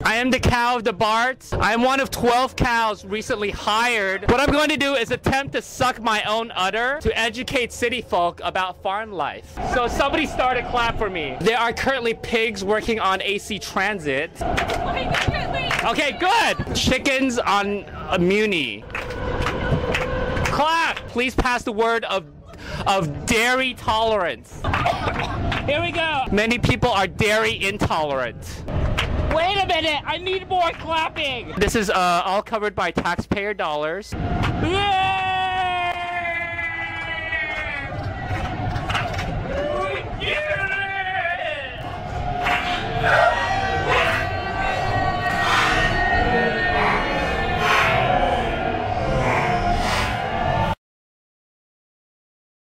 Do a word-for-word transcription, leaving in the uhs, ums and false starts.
I am the cow of the Barts. I am one of twelve cows recently hired. What I'm going to do is attempt to suck my own udder to educate city folk about farm life. So somebody start a clap for me. There are currently pigs working on A C Transit. Okay, good. Chickens on a Muni. Clap. Please pass the word of of dairy tolerance. Here we go. Many people are dairy intolerant. Wait a minute, I need more clapping. This is uh, all covered by taxpayer dollars. Yeah!